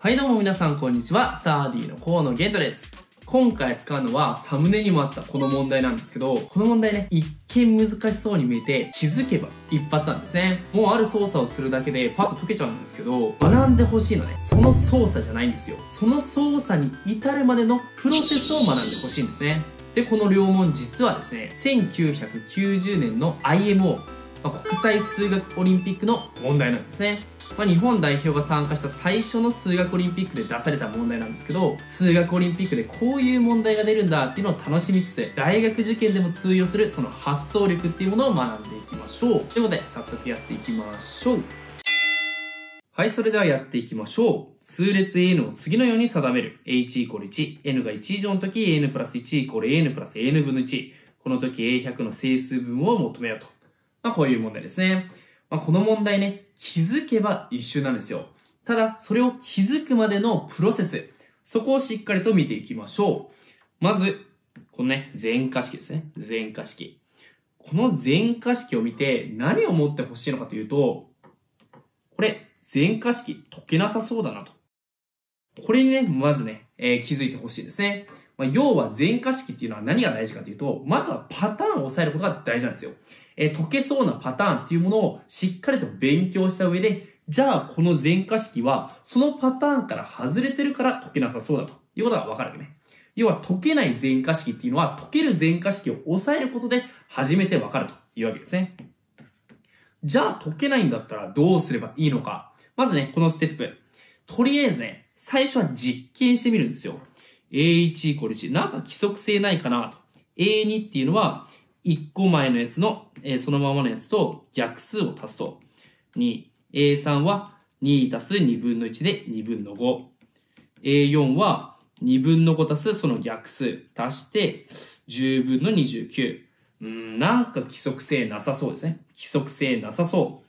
はいどうも皆さんこんにちは。スターディの河野玄斗です。今回使うのはサムネにもあったこの問題なんですけど、この問題ね、一見難しそうに見えて気づけば一発なんですね。もうある操作をするだけでパッと解けちゃうんですけど、学んでほしいのね、その操作じゃないんですよ。その操作に至るまでのプロセスを学んでほしいんですね。で、この両問実はですね、1990年の IMO、国際数学オリンピックの問題なんですね。日本代表が参加した最初の数学オリンピックで出された問題なんですけど、数学オリンピックでこういう問題が出るんだっていうのを楽しみつつ、大学受験でも通用するその発想力っていうものを学んでいきましょう。ということで、早速やっていきましょう。はい、それではやっていきましょう。数列 an を次のように定める。h イコール1、n が1以上の時、an プラス1イコール an プラス n 分の1。この時 a100 の整数分を求めようと。こういう問題ですね。この問題ね、気づけば一瞬なんですよ。ただ、それを気づくまでのプロセス、そこをしっかりと見ていきましょう。まず、このね、全化式ですね。全化式。この全化式を見て何を思ってほしいのかというと、これ、全化式解けなさそうだなと。これにね、まずね、気づいてほしいですね。要は全化式っていうのは何が大事かというと、まずはパターンを抑えることが大事なんですよ。解けそうなパターンっていうものをしっかりと勉強した上で、じゃあこの全化式はそのパターンから外れてるから解けなさそうだということがわかるわけね。要は解けない全化式っていうのは解ける全化式を抑えることで初めてわかるというわけですね。じゃあ解けないんだったらどうすればいいのか。まずね、このステップ。とりあえずね、最初は実験してみるんですよ。a1 イコール1。なんか規則性ないかなと。a2 っていうのは1個前のやつの、そのままのやつと逆数を足すと。2。a3 は2足す2分の1で2分の5。a4 は2分の5足すその逆数足して10分の29。なんか規則性なさそうですね。規則性なさそう。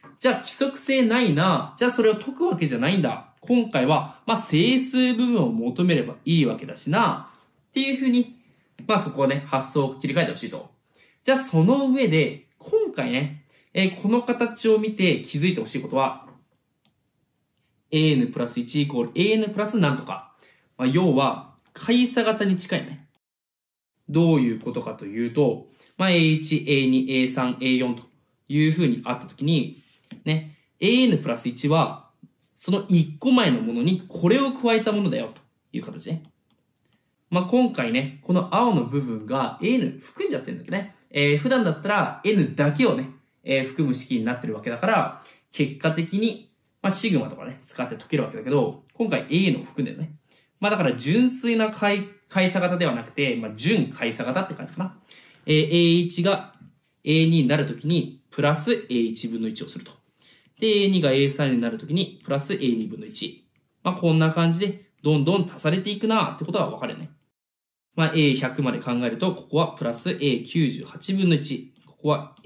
じゃあ規則性ないな。じゃあそれを解くわけじゃないんだ。今回は、整数部分を求めればいいわけだしな。っていうふうに、そこをね、発想を切り替えてほしいと。じゃあその上で、今回ね、この形を見て気づいてほしいことは、an プラス1イコール an プラスなんとか。要は、開差型に近いね。どういうことかというと、a1、a2、a3、a4 というふうにあったときに、ね、an プラス1は、その1個前のものにこれを加えたものだよという形ね。今回ね、この青の部分が n 含んじゃってるんだけどね。普段だったら n だけをね、含む式になってるわけだから、結果的に、シグマとかね、使って解けるわけだけど、今回 an を含んでるね。だから純粋な開差型ではなくて、純開差型って感じかな。a1 が a2 になるときに、プラス a1 分の1をすると。で、a2 が a3 になるときに、プラス a2 分の1。こんな感じで、どんどん足されていくなってことがわかるよね。a100 まで考えると、ここはプラス a98 分の1。ここは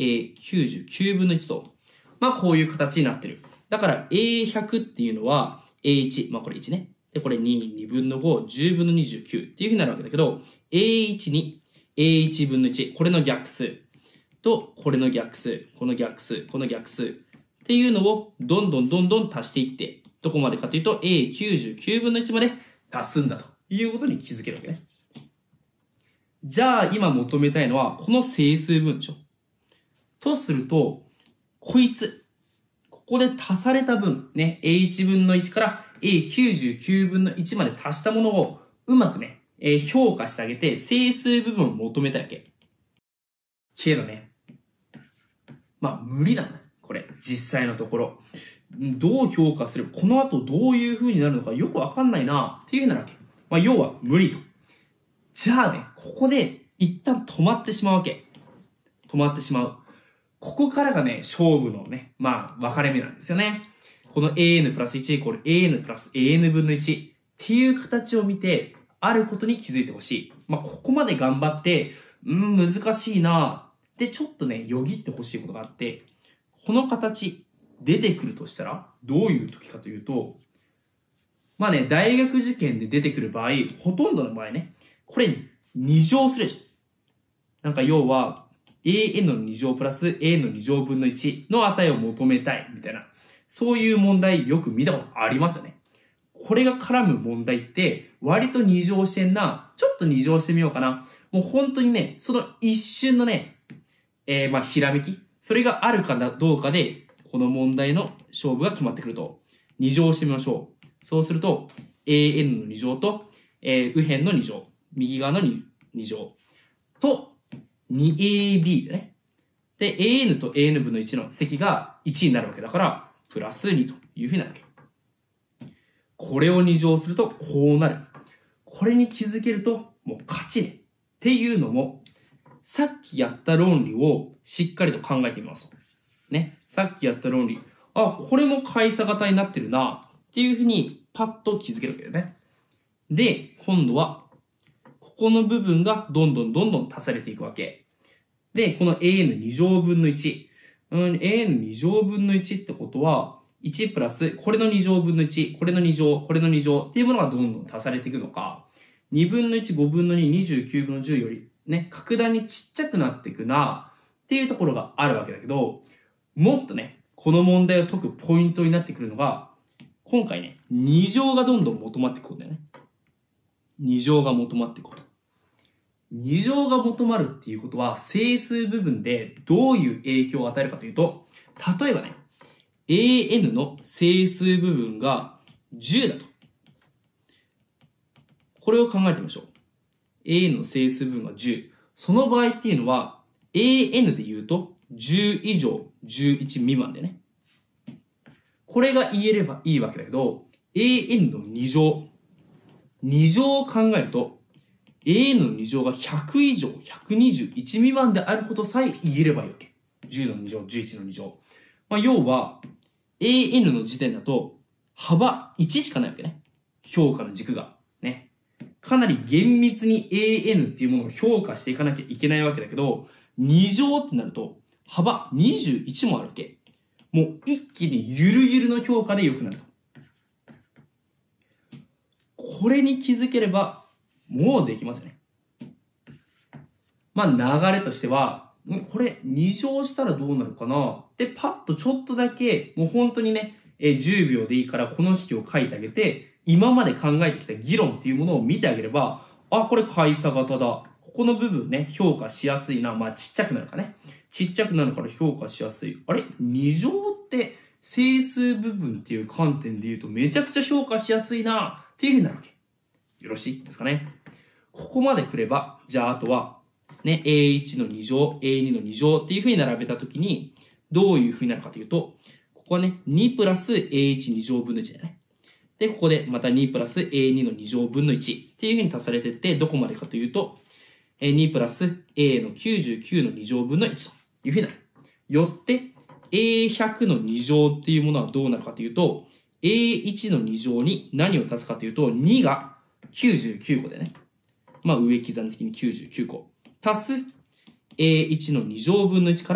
a99 分の1と。こういう形になってる。だから a100 っていうのは a1。これ1ね。で、これ2、2分の5、10分の29っていうふうになるわけだけど、a1 に a1 分の1。これの逆数。と、これの逆数。この逆数。この逆数。っていうのをどんどん足していって、どこまでかというと a99 分の1まで足すんだということに気づけるわけね。じゃあ今求めたいのはこの整数分でしょ。とすると、こいつ、ここで足された分、ね、a1 分の1から a99 分の1まで足したものをうまくね、評価してあげて整数部分を求めたいわけ。けどね、無理なんだ。これ、実際のところ。どう評価すれば、この後どういう風になるのかよくわかんないなっていう風になるわけ。要は無理と。じゃあね、ここで一旦止まってしまうわけ。止まってしまう。ここからがね、勝負のね、分かれ目なんですよね。この an プラス1イコール an プラス an 分の1っていう形を見て、あることに気づいてほしい。ここまで頑張って、難しいなで、ちょっとね、よぎってほしいことがあって、この形出てくるとしたらどういう時かというと、大学受験で出てくる場合、ほとんどの場合ね、これ2乗するでしょ。要は an の2乗プラス a の2乗分の1の値を求めたいみたいな、そういう問題よく見たことありますよね。 これが絡む問題って割と二乗してんな。ちょっと二乗してみようかな。もう本当にね、その一瞬のね、ひらめき。それがあるかどうかで、この問題の勝負が決まってくると。二乗してみましょう。そうすると、an の二乗と、右辺の二乗。右側の二乗。と、2ab だね。で、an と an 分の1の積が1になるわけだから、プラス2というふうになるわけ。これを二乗するとこうなる。これに気づけるともう勝ちね。っていうのも、さっきやった論理をしっかりと考えてみます。ね。さっきやった論理。あ、これも開差型になってるな。っていうふうにパッと気づけるわけだよね。で、今度は、ここの部分がどんどん足されていくわけ。で、この an2 乗分の1。an2 乗分の1ってことは、1プラス、これの2乗分の1、これの2乗、これの2乗っていうものがどんどん足されていくのか、2分の1、5分の2、29分の10より、ね、格段にちっちゃくなっていくな、っていうところがあるわけだけど、もっとね、この問題を解くポイントになってくるのが、今回ね、2乗がどんどん求まっていくことだよね。2乗が求まっていくこと。2乗が求まるっていうことは、整数部分でどういう影響を与えるかというと、例えばね、an の整数部分が10だと。これを考えてみましょう。an の整数部分が10。その場合っていうのは、an で言うと10以上11未満でね。これが言えればいいわけだけど、an の2乗。2乗を考えると、an の2乗が100以上121未満であることさえ言えればいいわけ。10の2乗、11の2乗。要は、an の時点だと、幅1しかないわけね。評価の軸が。ね。かなり厳密に an っていうものを評価していかなきゃいけないわけだけど、2乗ってなると、幅21もあるわけ。もう一気にゆるゆるの評価で良くなると。これに気づければ、もうできますよね。流れとしては、これ2乗したらどうなるかなで、パッとちょっとだけ、もう本当にね、10秒でいいからこの式を書いてあげて、今まで考えてきた議論っていうものを見てあげれば、あ、これ開差型だ。ここの部分ね、評価しやすいな。ちっちゃくなるかね。ちっちゃくなるから評価しやすい。あれ ?2 乗って整数部分っていう観点で言うとめちゃくちゃ評価しやすいなっていうふうになるわけ。よろしいですかね。ここまで来れば、じゃああとは、ね、a1 の2乗、a2 の2乗っていうふうに並べたときに、どういうふうになるかというと、ここはね、2プラス a1 2乗分の1だよね。で、ここでまた2プラス a2 の2乗分の1っていうふうに足されていって、どこまでかというと、2プラス a の99の2乗分の1というふうになる。よって、a100 の2乗っていうものはどうなるかというと、a1 の2乗に何を足すかというと、2が99個でね。上刻ん的に99個。足す a1 の2乗分の1から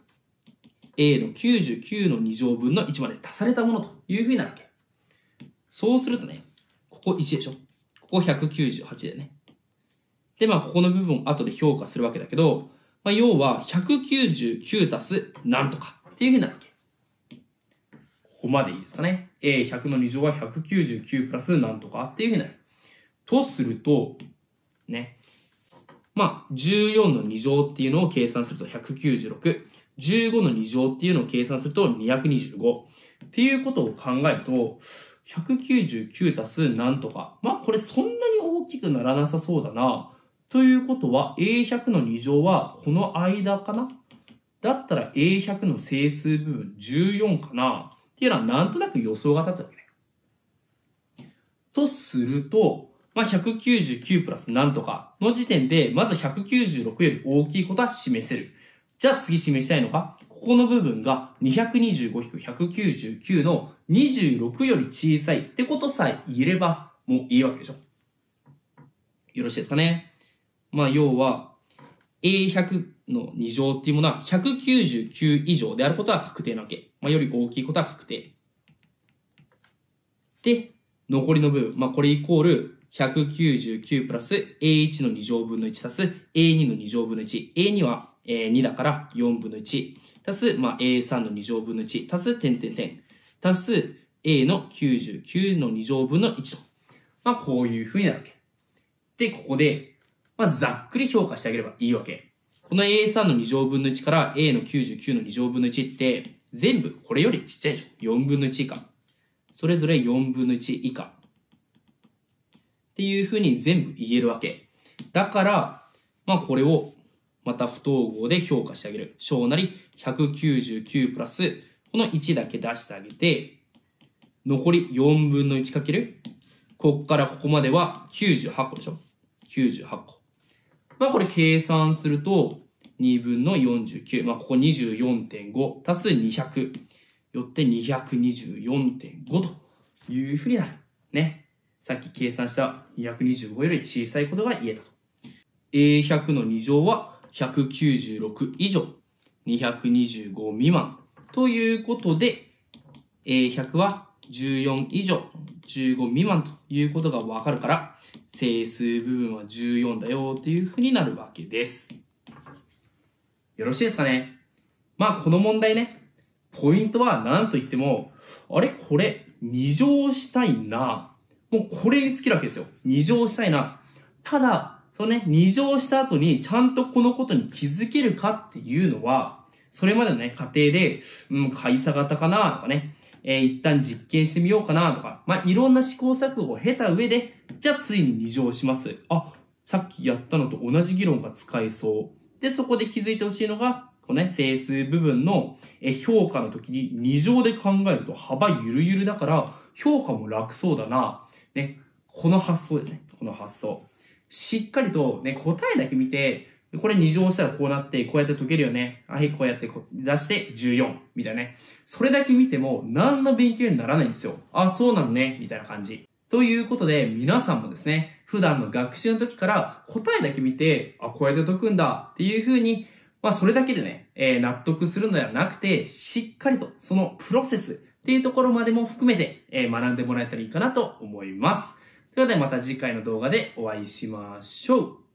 a の99の2乗分の1まで足されたものというふうになるわけ。そうするとね、ここ1でしょ。ここ198でね。で、ここの部分を後で評価するわけだけど、要は199足すなんとかっていうふうになるわけ。ここまでいいですかね。100の2乗は199プラスなんとかっていうふうになる。とすると、ね。14の2乗っていうのを計算すると196。15の2乗っていうのを計算すると225。っていうことを考えると、199足すなんとか。これそんなに大きくならなさそうだな。ということは、A100 の2乗はこの間かな？だったら A100 の整数部分14かな？っていうのはなんとなく予想が立つわけね。とすると、199プラスなんとかの時点で、まず196より大きいことは示せる。じゃあ次示したいのが、ここの部分が225-199の26より小さいってことさえ言えればもういいわけでしょ。よろしいですかね。要は A100 の2乗っていうものは199以上であることは確定なわけ。より大きいことは確定。で、残りの部分。これイコール199プラス A1 の2乗分の1足す A2 の2乗分の1。A2 は2だから4分の1。足す、A3 の2乗分の1。足す、点。足す、 A の99の2乗分の1と。まあ、こういう風になるわけ。で、ここで、まあ、ざっくり評価してあげればいいわけ。この A3 の2乗分の1から A の99の2乗分の1って、全部これよりちっちゃいでしょ。4分の1以下。それぞれ4分の1以下。っていう風に全部言えるわけ。だから、まあこれをまた不等号で評価してあげる。小なり199プラス、この1だけ出してあげて、残り4分の1かける。ここからここまでは98個でしょ。98個。まあこれ計算すると、2分の49。まあここ 24.5 足す200。よって224.5 というふうになる。ね。さっき計算した225より小さいことが言えたと。A100 の2乗は196以上。225未満。ということで、A100 は14以上。15未満ということがわかるから、整数部分は14だよというふうになるわけです。よろしいですかね。まあこの問題ね、ポイントは何と言っても、あれこれ2乗したいな。もうこれに尽きるわけですよ。2乗したいな。ただ、そのね、2乗した後にちゃんとこのことに気づけるかっていうのは、それまでのね、過程で、解差型かなとかね、一旦実験してみようかなとか、まあ、いろんな試行錯誤を経た上で、じゃあついに2乗します。あ、さっきやったのと同じ議論が使えそう。で、そこで気づいてほしいのが、このね、整数部分の評価の時に2乗で考えると幅ゆるゆるだから、評価も楽そうだな。ね、この発想ですね。この発想。しっかりとね、答えだけ見て、これ2乗したらこうなって、こうやって解けるよね。はい、こうやって出して14。みたいなね。それだけ見ても何の勉強にならないんですよ。あ、そうなのね。みたいな感じ。ということで、皆さんもですね、普段の学習の時から答えだけ見て、あ、こうやって解くんだっていう風に、まあそれだけでね、納得するのではなくて、しっかりとそのプロセスっていうところまでも含めて、学んでもらえたらいいかなと思います。ということでまた次回の動画でお会いしましょう。